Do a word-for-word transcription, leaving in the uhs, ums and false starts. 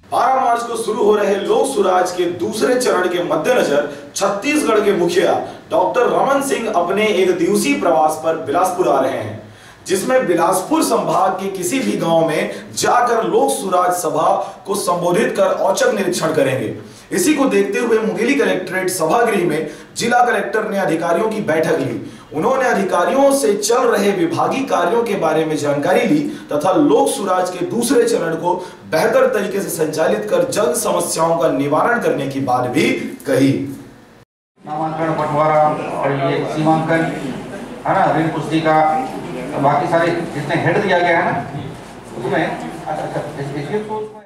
बारह मार्च को शुरू हो रहे लोक सुराज के दूसरे चरण के मद्देनजर छत्तीसगढ़ के मुखिया डॉक्टर रमन सिंह अपने एक दिवसीय प्रवास पर बिलासपुर आ रहे हैं, जिसमें बिलासपुर संभाग के किसी भी गांव में जाकर लोक सुराज सभा को संबोधित कर औचक निरीक्षण करेंगे। इसी को देखते हुए मुंगेली कलेक्ट्रेट सभागृह में जिला कलेक्टर ने अधिकारियों की बैठक ली। उन्होंने अधिकारियों से चल रहे विभागीय कार्यों के बारे में जानकारी ली तथा लोक सुराज के दूसरे चरण को बेहतर तरीके से संचालित कर जन समस्याओं का निवारण करने की बात भी कही। नामांकन, बंटवारा और ये सीमांकन है ना, ऋण पुस्तिका, बाकी सारे जितने हेड दिया गया है ना उसमें अच्छा अच्छा